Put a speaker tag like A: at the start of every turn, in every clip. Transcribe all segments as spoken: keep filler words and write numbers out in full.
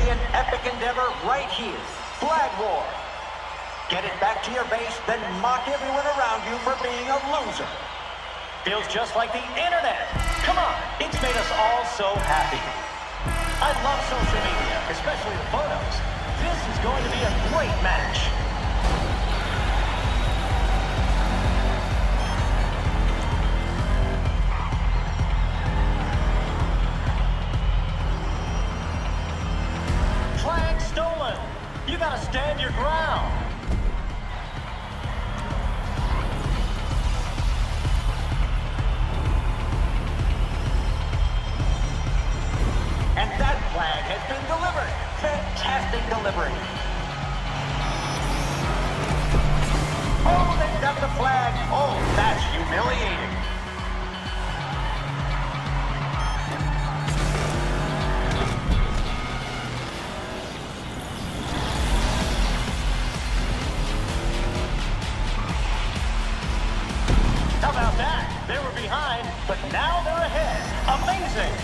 A: be an epic endeavor right here. Flag War. Get it back to your base, then mock everyone around you for being a loser.
B: Feels just like the internet. Come on, it's made us all so happy. I love social media, especially the photos. This is going to be a great match. Flag stolen. You gotta stand your ground.
A: And that flag has been delivered. Fantastic delivery. Oh, they've got the flag. Oh, that's humiliating.
B: How about that? They were behind, but now they're ahead. Amazing.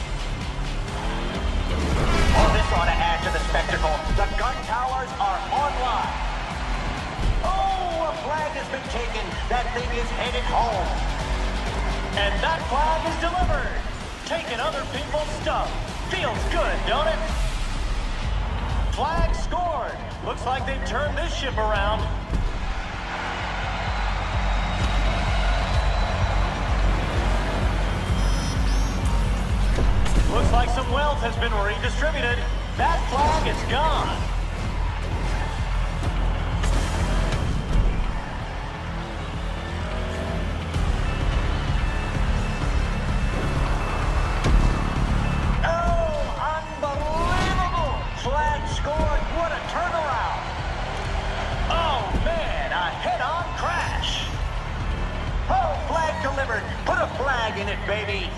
A: Oh, this ought to add to the spectacle. The gun towers are online. Oh, a flag has been taken. That thing is headed home.
B: And that flag is delivered. Taking other people's stuff. Feels good, don't it? Flag scored. Looks like they've turned this ship around. Looks like some wealth has been redistributed. That flag is gone.
A: Oh, unbelievable! Flag scored. What a turnaround.
B: Oh, man, a head-on crash.
A: Oh, flag delivered. Put a flag in it, baby.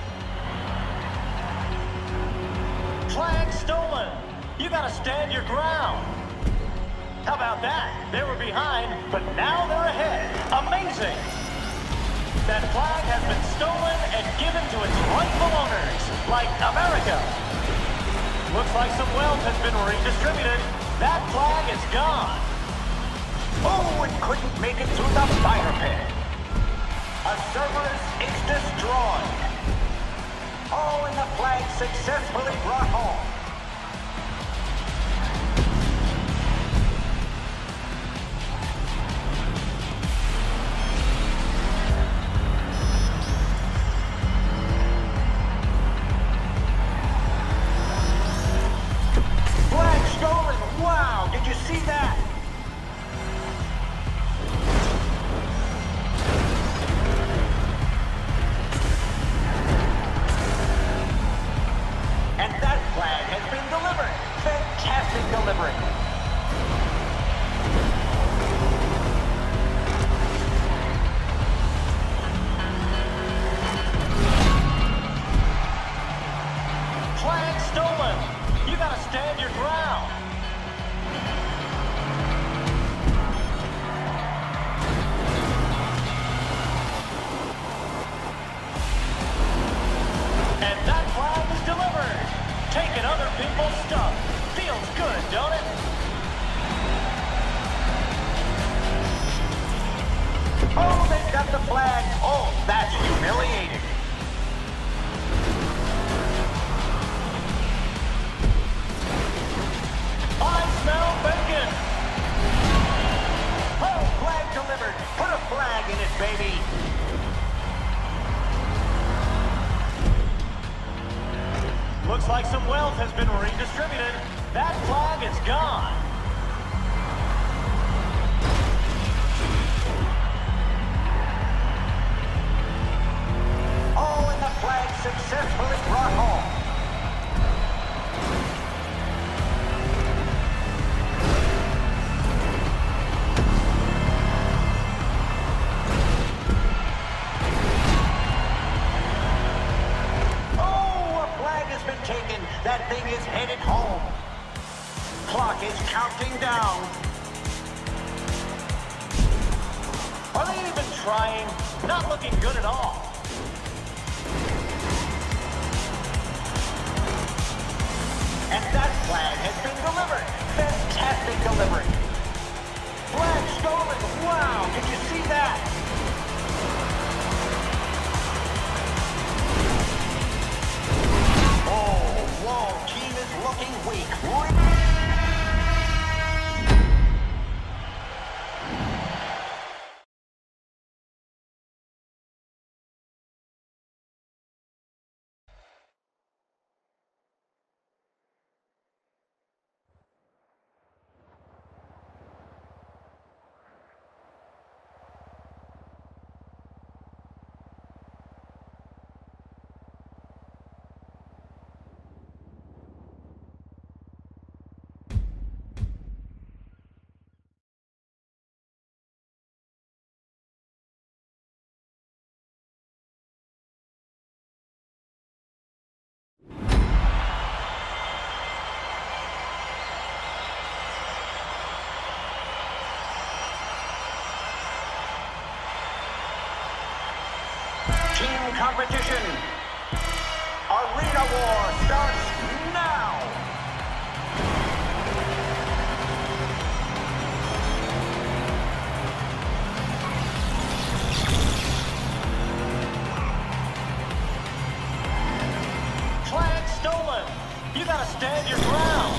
B: Flag stolen. You gotta stand your ground. How about that? They were behind, but now they're ahead. Amazing. That flag has been stolen and given to its rightful owners, like America. Looks like some wealth has been redistributed. That flag is gone.
A: Oh, it couldn't make it through the fire pit. A Cerberus is destroyed. Oh, and the flag successfully brought home. Flag stolen! Wow, did you see that? And that flag has been delivered. Fantastic delivery.
B: Flag stolen. You gotta stand your ground. And that flag is delivered. Taking other people's stuff. Feels good, don't it?
A: Oh, they've got the flag. Oh, that's humiliating.
B: I smell bacon.
A: Oh, flag delivered. Put a flag in it, baby.
B: Looks like some wealth has been redistributed. That flag is gone.
A: Oh, and the flag successfully brought home. Taken. That thing is headed home. Clock is counting down.
B: Are they even trying? Not looking good at all.
A: And that flag has been delivered. Fantastic delivery. Flag stolen. Wow, did you see that? Oh, whoa, team is looking weak. Team competition. Arena war starts now.
B: Flag stolen. You gotta stand your ground.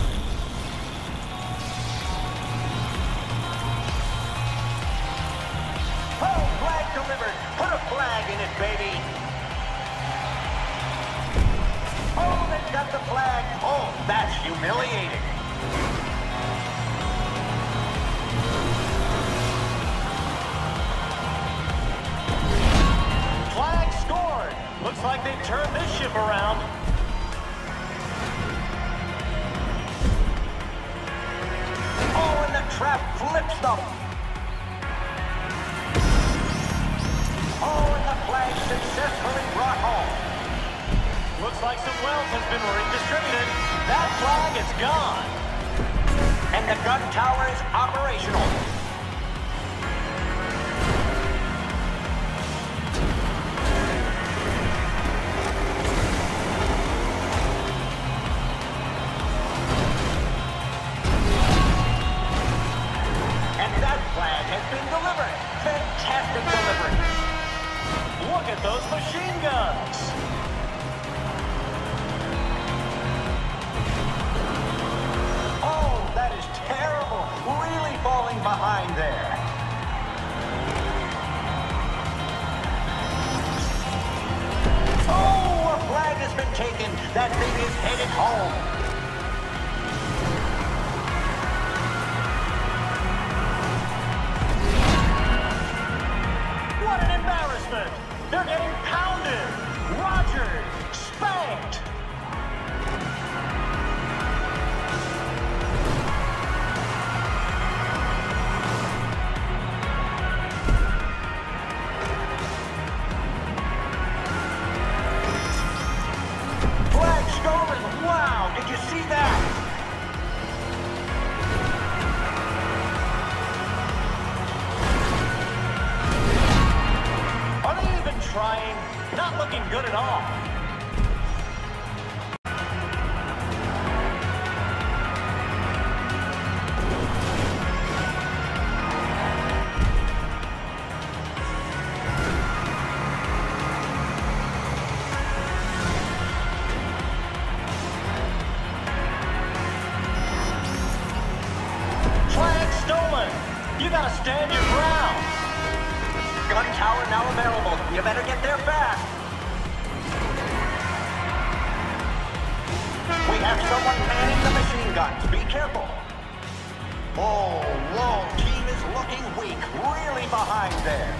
A: Oh, flag delivered. Put a flag in it, baby. Oh, they got the flag. Oh, that's humiliating.
B: Flag scored. Looks like they turned this ship around.
A: Oh, and the trap flips them. Oh, and the flag successfully brought home.
B: Looks like some wealth has been redistributed. That flag is gone.
A: And the gun tower is operational. And that flag has been delivered. Fantastic delivery.
B: Look at those machine guns.
A: Oh, that is terrible. Really falling behind there. Oh, a flag has been taken. That thing is headed home.
B: What an embarrassment. They're getting pounded. Roger, spanked.
A: Flag stolen. Wow, did you see that?
B: Are they even trying? Not looking good at all. Flag stolen. You gotta stand your ground.
A: Gun tower now available. You better get there fast. We have someone manning the machine guns. Be careful. Oh, whoa. Team is looking weak. Really behind there.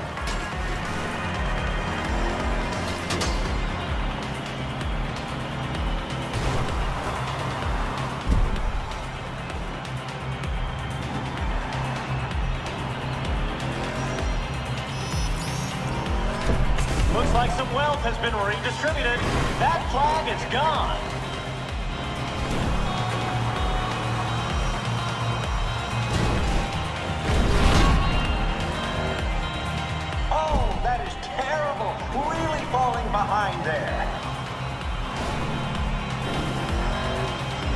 B: Looks like some wealth has been redistributed. That flag is gone.
A: Oh, that is terrible. Really falling behind there.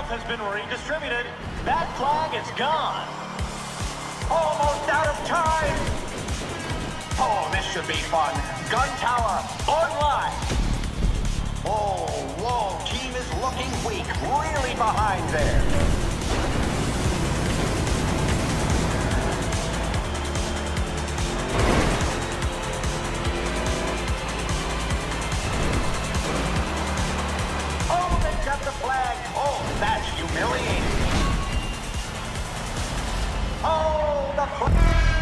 B: health has been redistributed. That flag is gone.
A: Almost out of time. Oh, this should be fun. Gun tower, online. Oh, whoa, team is looking weak. Really behind there. Oh, they got the flag. Oh, that's humiliating. Oh, the flag.